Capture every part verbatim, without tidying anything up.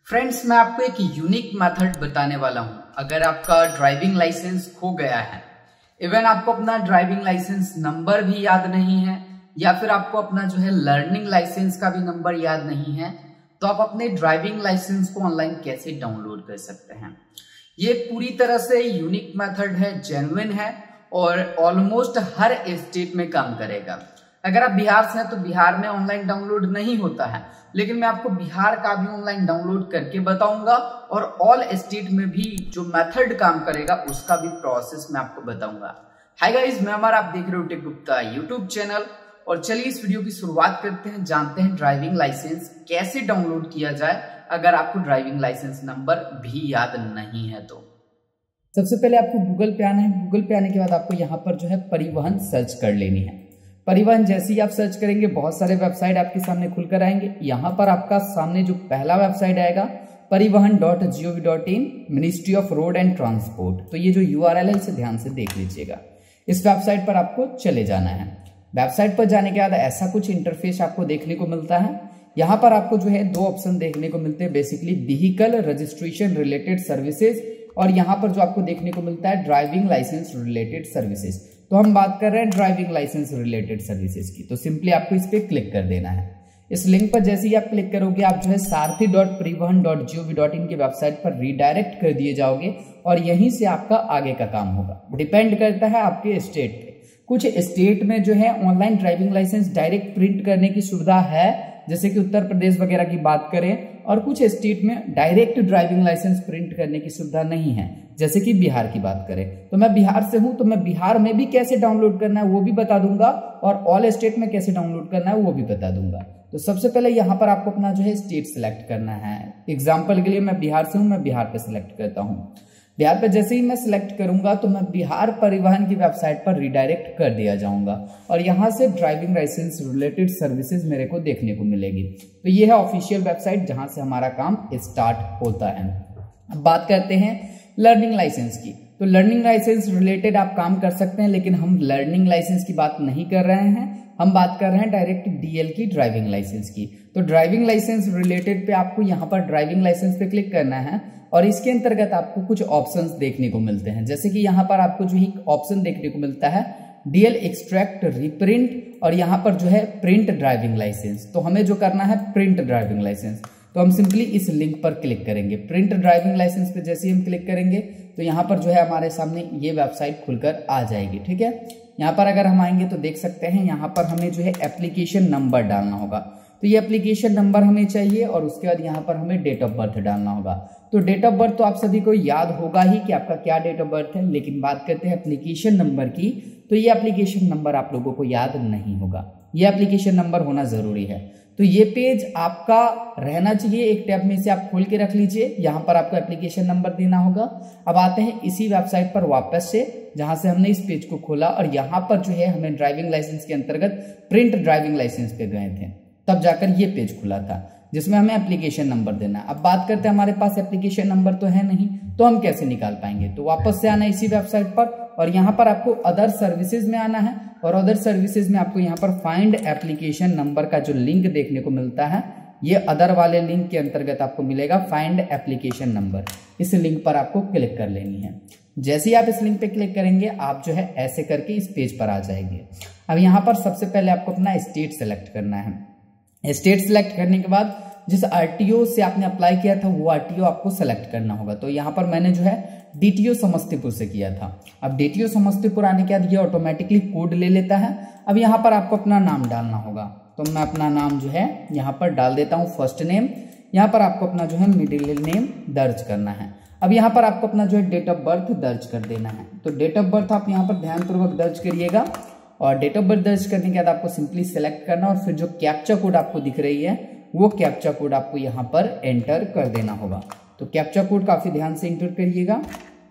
Friends, मैं आपको एक यूनिक मेथड बताने वाला हूं। अगर आपका ड्राइविंग लाइसेंस खो गया है, इवन आपको अपना ड्राइविंग लाइसेंस नंबर भी याद नहीं है, या फिर आपको अपना जो है लर्निंग लाइसेंस का भी नंबर याद नहीं है, तो आप अपने ड्राइविंग लाइसेंस को ऑनलाइन कैसे डाउनलोड कर सकते हैं। ये पूरी तरह से यूनिक मेथड है, जेन्युइन है और ऑलमोस्ट हर स्टेट में काम करेगा। अगर आप बिहार से हैं तो बिहार में ऑनलाइन डाउनलोड नहीं होता है, लेकिन मैं आपको बिहार का भी ऑनलाइन डाउनलोड करके बताऊंगा और ऑल स्टेट में भी जो मेथड काम करेगा उसका भी प्रोसेस मैं आपको बताऊंगा। हाय गाइस, मैं अमर, आप देख रहे हो टेक गुप्ता यूट्यूब चैनल। और चलिए इस वीडियो की शुरुआत करते हैं, जानते हैं ड्राइविंग लाइसेंस कैसे डाउनलोड किया जाए अगर आपको ड्राइविंग लाइसेंस नंबर भी याद नहीं है तो। सबसे पहले आपको गूगल पे आना है। गूगल पे आने के बाद आपको यहाँ पर जो है परिवहन सर्च कर लेनी है। परिवहन जैसे ही आप सर्च करेंगे बहुत सारे वेबसाइट आपके सामने खुलकर आएंगे। यहाँ पर आपका सामने जो पहला वेबसाइट आएगा Parivahan dot G O V dot in, ministry of road and transport. तो ये जो यू आर एल है इसे ध्यान से देख लीजिएगा। इस वेबसाइट पर आपको चले जाना है। वेबसाइट पर जाने के बाद ऐसा कुछ इंटरफेस आपको देखने को मिलता है। यहाँ पर आपको जो है दो ऑप्शन देखने को मिलते हैं, basically vehicle registration related services, और यहाँ पर जो आपको देखने को मिलता है ड्राइविंग लाइसेंस रिलेटेड सर्विसेज। तो हम बात कर रहे हैं ड्राइविंग लाइसेंस रिलेटेड सर्विसेज की। तो सिंपली आपको इस पे क्लिक कर देना है। इस लिंक पर जैसे ही आप क्लिक करोगे आप जो है Sarathi dot Parivahan dot G O V dot in की वेबसाइट पर रीडायरेक्ट कर दिए जाओगे और यहीं से आपका आगे का काम होगा। डिपेंड करता है आपके स्टेट पे। कुछ स्टेट में जो है online driving licence direct print करने की सुविधा है, जैसे कि उत्तर प्रदेश वगैरह की बात करें, और कुछ स्टेट में डायरेक्ट ड्राइविंग लाइसेंस प्रिंट करने की सुविधा नहीं है, जैसे कि बिहार की बात करें। तो मैं बिहार से हूं, तो मैं बिहार में भी कैसे डाउनलोड करना है वो भी बता दूंगा, और ऑल स्टेट में कैसे डाउनलोड करना है वो भी बता दूंगा। तो सबसे पहले यहाँ पर आपको अपना जो है स्टेट सिलेक्ट करना है। एग्जाम्पल के लिए मैं बिहार से हूँ, मैं बिहार पे सिलेक्ट करता हूँ। बिहार पे जैसे ही मैं सिलेक्ट करूंगा तो मैं बिहार परिवहन की वेबसाइट पर रिडायरेक्ट कर दिया जाऊंगा और यहाँ से ड्राइविंग लाइसेंस रिलेटेड सर्विसेज मेरे को देखने को मिलेगी। तो ये है ऑफिशियल वेबसाइट जहां से हमारा काम स्टार्ट होता है। अब बात करते हैं लर्निंग लाइसेंस की। तो लर्निंग लाइसेंस रिलेटेड आप काम कर सकते हैं, लेकिन हम लर्निंग लाइसेंस की बात नहीं कर रहे हैं, हम बात कर रहे हैं डायरेक्ट डी एल की, ड्राइविंग लाइसेंस की। तो ड्राइविंग लाइसेंस रिलेटेड पे आपको यहाँ पर ड्राइविंग लाइसेंस पे क्लिक करना है और इसके अंतर्गत आपको कुछ ऑप्शंस देखने को मिलते हैं, जैसे कि यहाँ पर आपको जो एक ऑप्शन देखने को मिलता है डीएल एक्सट्रैक्ट रिप्रिंट, और यहाँ पर जो है प्रिंट ड्राइविंग लाइसेंस। तो हमें जो करना है प्रिंट ड्राइविंग लाइसेंस, तो हम सिंपली इस लिंक पर क्लिक करेंगे। प्रिंट ड्राइविंग लाइसेंस पे जैसे ही हम क्लिक करेंगे तो यहाँ पर जो है हमारे सामने ये वेबसाइट खुलकर आ जाएगी। ठीक है, यहाँ पर अगर हम आएंगे तो देख सकते हैं यहाँ पर हमें जो है एप्लीकेशन नंबर डालना होगा। तो ये एप्लीकेशन नंबर हमें चाहिए और उसके बाद यहाँ पर हमें डेट ऑफ बर्थ डालना होगा। तो डेट ऑफ बर्थ तो आप सभी को याद होगा ही कि आपका क्या डेट ऑफ बर्थ है, लेकिन बात करते हैं एप्लीकेशन नंबर की। तो ये एप्लीकेशन नंबर आप लोगों को याद नहीं होगा, ये एप्लीकेशन नंबर होना जरूरी है। तो ये पेज आपका रहना चाहिए, एक टैब में से आप खोल के रख लीजिए। यहाँ पर आपको एप्लीकेशन नंबर देना होगा। अब आते हैं इसी वेबसाइट पर वापस से, जहां से हमने इस पेज को खोला और यहाँ पर जो है हमें ड्राइविंग लाइसेंस के अंतर्गत प्रिंट ड्राइविंग लाइसेंस पे गए थे, तब जाकर ये पेज खुला था जिसमें हमें एप्लीकेशन नंबर देना है। अब बात करते हैं हमारे पास एप्लीकेशन नंबर तो है नहीं, तो हम कैसे निकाल पाएंगे। तो वापस से आना इसी वेबसाइट पर और यहाँ पर आपको अदर सर्विसेज में आना है, और अदर सर्विसेज में आपको यहाँ पर फाइंड एप्लीकेशन नंबर का जो लिंक देखने को मिलता है, ये अदर वाले लिंक के अंतर्गत आपको मिलेगा फाइंड एप्लीकेशन नंबर। इस लिंक पर आपको क्लिक कर लेनी है। जैसे ही आप इस लिंक पे क्लिक करेंगे आप जो है ऐसे करके इस पेज पर आ जाएंगे। अब यहाँ पर सबसे पहले आपको अपना स्टेट सेलेक्ट करना है। स्टेट सेलेक्ट करने के बाद जिस आरटीओ से आपने अप्लाई किया था वो आरटीओ आपको सेलेक्ट करना होगा। तो यहाँ पर मैंने जो है डीटीओ समस्तीपुर से किया था। अब डीटीओ समस्तीपुर आने के बाद ये ऑटोमेटिकली कोड ले लेता है। अब यहाँ पर आपको अपना नाम डालना होगा। तो मैं अपना नाम जो है यहाँ पर डाल देता हूँ, फर्स्ट नेम। यहाँ पर आपको अपना जो है मिडिल नेम दर्ज करना है। अब यहाँ पर आपको अपना जो है डेट ऑफ बर्थ दर्ज कर देना है। तो डेट ऑफ बर्थ आप यहाँ पर ध्यानपूर्वक दर्ज करिएगा, और डेट ऑफ बर्थ दर्ज करने के बाद आपको सिंपली सेलेक्ट करना और फिर जो कैप्चा कोड आपको दिख रही है वो कैप्चा कोड आपको यहाँ पर एंटर कर देना होगा। तो कैप्चा कोड काफी ध्यान से एंटर करिएगा।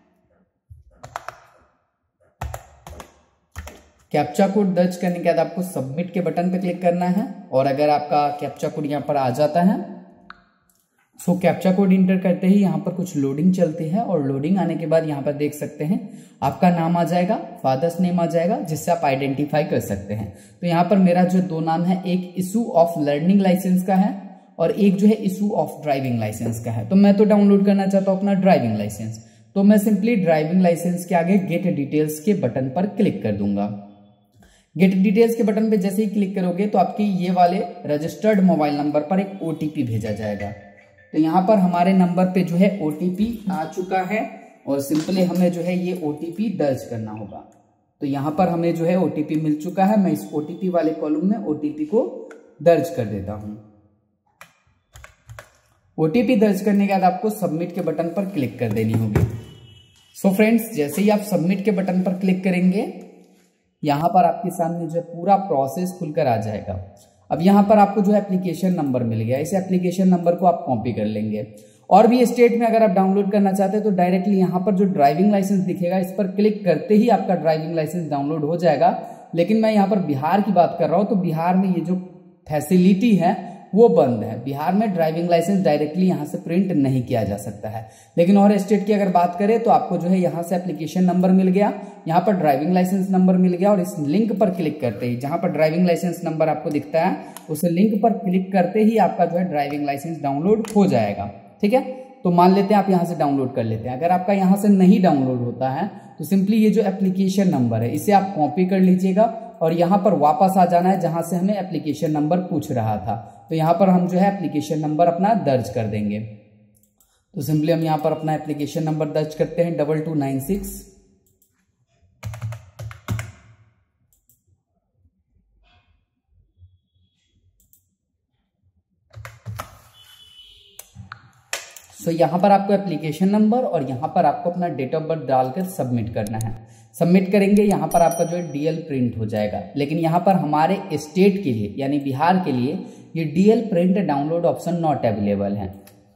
कैप्चा कोड दर्ज करने के बाद आपको सबमिट के बटन पर क्लिक करना है, और अगर आपका कैप्चा कोड यहाँ पर आ जाता है सो कैप्चा कोड इंटर करते ही यहाँ पर कुछ लोडिंग चलती है, और लोडिंग आने के बाद यहाँ पर देख सकते हैं आपका नाम आ जाएगा, फादर्स नेम आ जाएगा, जिससे आप आइडेंटिफाई कर सकते हैं। तो यहाँ पर मेरा जो दो नाम है, एक इशू ऑफ लर्निंग लाइसेंस का है और एक जो है इशू ऑफ ड्राइविंग लाइसेंस का है। तो मैं तो डाउनलोड करना चाहता हूँ अपना ड्राइविंग लाइसेंस, तो मैं सिंपली ड्राइविंग लाइसेंस के आगे गेट डिटेल्स के बटन पर क्लिक कर दूंगा। गेट डिटेल्स के बटन पे जैसे ही क्लिक करोगे तो आपके ये वाले रजिस्टर्ड मोबाइल नंबर पर एक ओटीपी भेजा जाएगा। तो यहाँ पर हमारे नंबर पे जो है ओटीपी आ चुका है और सिंपली हमें जो है ये ओटीपी दर्ज करना होगा। तो यहाँ पर हमें जो है ओटीपी मिल चुका है। मैं इस ओटीपी वाले कॉलम में ओटीपी को दर्ज कर देता हूं। ओटीपी दर्ज करने के बाद आपको सबमिट के बटन पर क्लिक कर देनी होगी। सो फ्रेंड्स, जैसे ही आप सबमिट के बटन पर क्लिक करेंगे यहां पर आपके सामने जो है पूरा प्रोसेस खुलकर आ जाएगा। अब यहां पर आपको जो है एप्लीकेशन नंबर मिल गया, इस एप्लीकेशन नंबर को आप कॉपी कर लेंगे। और भी स्टेट में अगर आप डाउनलोड करना चाहते हैं तो डायरेक्टली यहाँ पर जो ड्राइविंग लाइसेंस दिखेगा इस पर क्लिक करते ही आपका ड्राइविंग लाइसेंस डाउनलोड हो जाएगा। लेकिन मैं यहाँ पर बिहार की बात कर रहा हूँ, तो बिहार में ये जो फैसिलिटी है वो बंद है। बिहार में ड्राइविंग लाइसेंस डायरेक्टली यहाँ से प्रिंट नहीं किया जा सकता है। लेकिन और स्टेट की अगर बात करें तो आपको जो है यहाँ से एप्लीकेशन नंबर मिल गया, यहाँ पर ड्राइविंग लाइसेंस नंबर मिल गया और इस लिंक पर क्लिक करते ही जहां पर ड्राइविंग लाइसेंस नंबर आपको दिखता है उस लिंक पर क्लिक करते ही आपका जो है ड्राइविंग लाइसेंस डाउनलोड हो जाएगा। ठीक है, तो मान लेते हैं आप यहाँ से डाउनलोड कर लेते हैं। अगर आपका यहाँ से नहीं डाउनलोड होता है तो सिंपली ये जो एप्लीकेशन नंबर है इसे आप कॉपी कर लीजिएगा और यहाँ पर वापस आ जाना है जहां से हमें एप्लीकेशन नंबर पूछ रहा था। तो यहाँ पर हम जो है एप्लीकेशन नंबर अपना दर्ज कर देंगे। तो सिंपली हम यहाँ पर अपना एप्लीकेशन नंबर दर्ज करते हैं डबल टू नाइन सिक्स तो यहाँ पर आपको एप्लीकेशन नंबर और यहाँ पर आपको अपना डेट ऑफ बर्थ डालकर सबमिट करना है। सबमिट करेंगे यहाँ पर आपका जो है डीएल प्रिंट हो जाएगा। लेकिन यहाँ पर हमारे स्टेट के लिए यानी बिहार के लिए ये DL print download option not available है।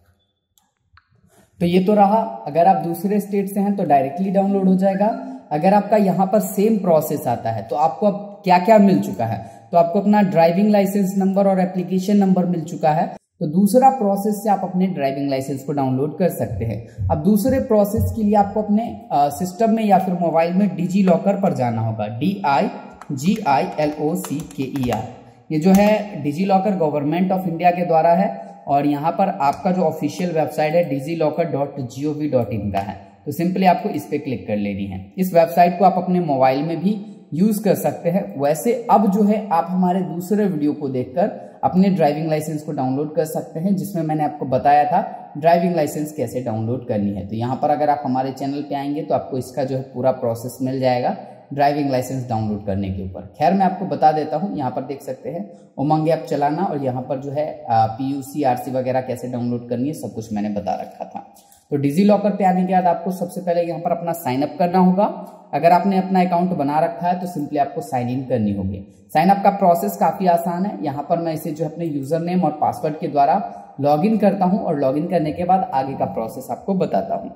तो ये तो रहा, अगर आप दूसरे स्टेट से हैं तो डायरेक्टली डाउनलोड हो जाएगा। अगर आपका यहाँ पर सेम प्रोसेस आता है तो आपको अब क्या क्या मिल चुका है, तो आपको अपना ड्राइविंग लाइसेंस नंबर और एप्लीकेशन नंबर मिल चुका है। तो दूसरा प्रोसेस से आप अपने ड्राइविंग लाइसेंस को डाउनलोड कर सकते हैं। अब दूसरे प्रोसेस के लिए आपको अपने सिस्टम में या फिर मोबाइल में डिजी लॉकर पर जाना होगा। D I ji I L O सी के ई आर, ये जो है DigiLocker government of India के द्वारा है और यहाँ पर आपका जो ऑफिशियल वेबसाइट है DigiLocker dot G O V dot in का है। तो सिंपली आपको इस पे क्लिक कर लेनी है। इस वेबसाइट को आप अपने मोबाइल में भी यूज कर सकते हैं। वैसे अब जो है आप हमारे दूसरे वीडियो को देखकर अपने ड्राइविंग लाइसेंस को डाउनलोड कर सकते हैं, जिसमें मैंने आपको बताया था ड्राइविंग लाइसेंस कैसे डाउनलोड करनी है। तो यहाँ पर अगर आप हमारे चैनल पे आएंगे तो आपको इसका जो है पूरा प्रोसेस मिल जाएगा ड्राइविंग लाइसेंस डाउनलोड करने के ऊपर। खैर मैं आपको बता देता हूँ, यहाँ पर देख सकते हैं उमंग ऐप चलाना और यहाँ पर जो है पीयूसी आरसी वगैरह कैसे डाउनलोड करनी है सब कुछ मैंने बता रखा था। तो डिजी लॉकर पे आने के बाद आपको सबसे पहले यहाँ पर अपना साइन अप करना होगा। अगर आपने अपना अकाउंट बना रखा है तो सिंपली आपको साइन इन करनी होगी। साइन अप का प्रोसेस काफी आसान है। यहाँ पर मैं इसे जो अपने यूजर नेम और पासवर्ड के द्वारा लॉगिन करता हूँ और लॉगिन करने के बाद आगे का प्रोसेस आपको बताता हूँ।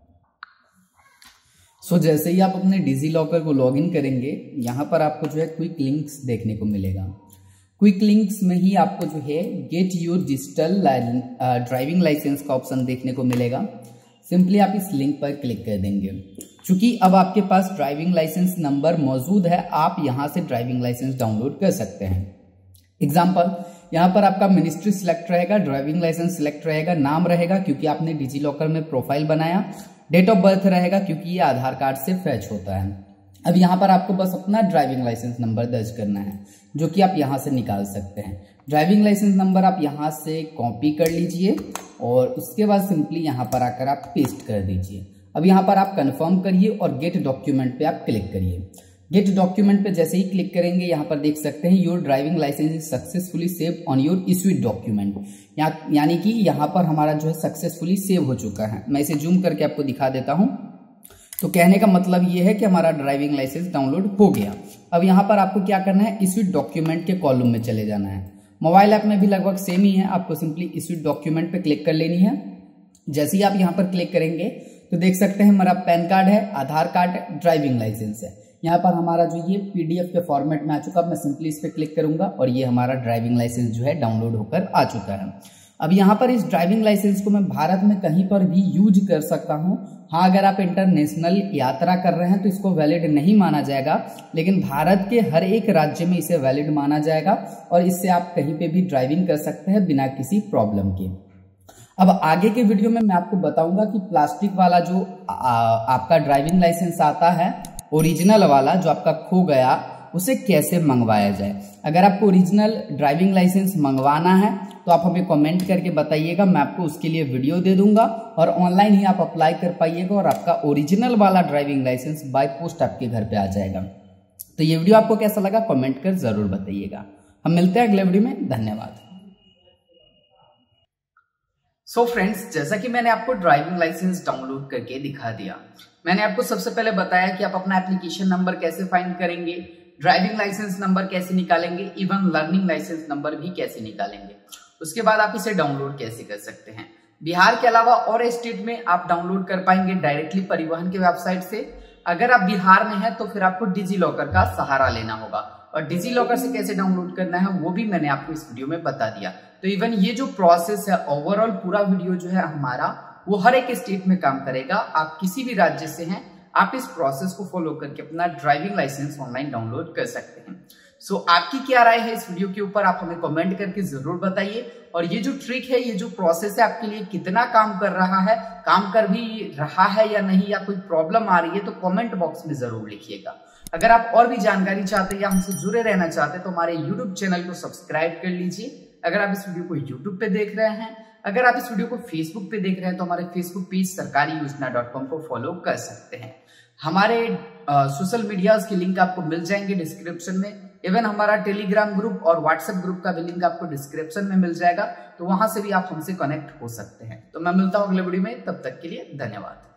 सो so, जैसे ही आप अपने डिजी लॉकर को लॉगिन करेंगे यहाँ पर आपको जो है क्विक लिंक्स देखने को मिलेगा। क्विक लिंक्स में ही आपको जो है get your digital driving licence का ऑप्शन देखने को मिलेगा। सिंपली आप इस लिंक पर क्लिक कर देंगे। चूंकि अब आपके पास ड्राइविंग लाइसेंस नंबर मौजूद है, आप यहां से ड्राइविंग लाइसेंस डाउनलोड कर सकते हैं। एग्जाम्पल, यहाँ पर आपका मिनिस्ट्री सिलेक्ट रहेगा, ड्राइविंग लाइसेंस सिलेक्ट रहेगा, नाम रहेगा क्योंकि आपने डिजी लॉकर में प्रोफाइल बनाया, डेट ऑफ बर्थ रहेगा क्योंकि ये आधार कार्ड से फैच होता है। अब यहाँ पर आपको बस अपना ड्राइविंग लाइसेंस नंबर दर्ज करना है जो कि आप यहाँ से निकाल सकते हैं। ड्राइविंग लाइसेंस नंबर आप यहाँ से कॉपी कर लीजिए और उसके बाद सिंपली यहाँ पर आकर आप पेस्ट कर दीजिए। अब यहाँ पर आप कंफर्म करिए और गेट डॉक्यूमेंट पे आप क्लिक करिए। गेट डॉक्यूमेंट पे जैसे ही क्लिक करेंगे यहाँ पर देख सकते हैं your driving licence is successfully save on your issued document, यानी कि यहाँ पर हमारा जो है सक्सेसफुली सेव हो चुका है। मैं इसे जूम करके आपको दिखा देता हूँ। तो कहने का मतलब ये है कि हमारा ड्राइविंग लाइसेंस डाउनलोड हो गया। अब यहाँ पर आपको क्या करना है, इश्यूड डॉक्यूमेंट के कॉलम में चले जाना है। मोबाइल ऐप में भी लगभग सेम ही है, आपको सिंपली इश्यूड डॉक्यूमेंट पे क्लिक कर लेनी है। जैसे ही आप यहाँ पर क्लिक करेंगे तो देख सकते हैं हमारा पैन कार्ड है, आधार कार्ड है, ड्राइविंग लाइसेंस है। यहाँ पर हमारा जो ये पीडीएफ के फॉर्मेट में आ चुका है, मैं सिंपली इस पर क्लिक करूंगा और ये हमारा ड्राइविंग लाइसेंस जो है डाउनलोड होकर आ चुका है। अब यहाँ पर इस ड्राइविंग लाइसेंस को मैं भारत में कहीं पर भी यूज कर सकता हूँ। हाँ, अगर आप इंटरनेशनल यात्रा कर रहे हैं तो इसको वैलिड नहीं माना जाएगा, लेकिन भारत के हर एक राज्य में इसे वैलिड माना जाएगा और इससे आप कहीं पे भी ड्राइविंग कर सकते हैं बिना किसी प्रॉब्लम के। अब आगे के वीडियो में मैं आपको बताऊंगा कि प्लास्टिक वाला जो आ, आपका ड्राइविंग लाइसेंस आता है, ओरिजिनल वाला जो आपका खो गया, उसे कैसे मंगवाया जाए। अगर आपको ओरिजिनल ड्राइविंग लाइसेंस मंगवाना है तो आप हमें कमेंट करके बताइएगा, मैं आपको उसके लिए वीडियो दे दूंगा और ऑनलाइन ही आप अप्लाई कर पाइएगा और आपका ओरिजिनल वाला ड्राइविंग लाइसेंस बाय पोस्ट आपके घर पे आ जाएगा। तो ये वीडियो आपको कैसा लगा कमेंट कर जरूर बताइएगा। हम मिलते हैं अगले वीडियो में, धन्यवाद। सो so फ्रेंड्स, जैसा कि मैंने आपको ड्राइविंग लाइसेंस डाउनलोड करके दिखा दिया, मैंने आपको सबसे पहले बताया कि आप अपना एप्लीकेशन नंबर कैसे फाइंड करेंगे, ड्राइविंग लाइसेंस नंबर कैसे निकालेंगे, इवन लर्निंग लाइसेंस नंबर भी कैसे निकालेंगे। उसके बाद आप इसे डाउनलोड कैसे कर सकते हैं। बिहार के अलावा और स्टेट में आप डाउनलोड कर पाएंगे डायरेक्टली परिवहन के वेबसाइट से। अगर आप बिहार में हैं तो फिर आपको डिजी लॉकर का सहारा लेना होगा और डिजी लॉकर से कैसे डाउनलोड करना है वो भी मैंने आपको इस वीडियो में बता दिया। तो इवन ये जो प्रोसेस है, ओवरऑल पूरा वीडियो जो है हमारा, वो हर एक स्टेट में काम करेगा। आप किसी भी राज्य से हैं, आप इस प्रोसेस को फॉलो करके अपना ड्राइविंग लाइसेंस ऑनलाइन डाउनलोड कर सकते हैं। सो so, आपकी क्या राय है इस वीडियो के ऊपर, आप हमें कमेंट करके जरूर बताइए। और ये जो ट्रिक है, ये जो प्रोसेस है, आपके लिए कितना काम कर रहा है, काम कर भी रहा है या नहीं, या कोई प्रॉब्लम आ रही है, तो कमेंट बॉक्स में जरूर लिखिएगा। अगर आप और भी जानकारी चाहते हैं या हमसे जुड़े रहना चाहते हैं तो हमारे यूट्यूब चैनल को सब्सक्राइब कर लीजिए। अगर आप इस वीडियो को यूट्यूब पे देख रहे हैं, अगर आप इस वीडियो को फेसबुक पे देख रहे हैं तो हमारे फेसबुक पेज सरकारी योजना डॉट कॉम को फॉलो कर सकते हैं। हमारे सोशल मीडियाज के लिंक आपको मिल जाएंगे डिस्क्रिप्शन में। इवन हमारा टेलीग्राम ग्रुप और व्हाट्सएप ग्रुप का भी लिंक आपको डिस्क्रिप्शन में मिल जाएगा, तो वहां से भी आप हमसे कनेक्ट हो सकते हैं। तो मैं मिलता हूं अगले वीडियो में, तब तक के लिए धन्यवाद।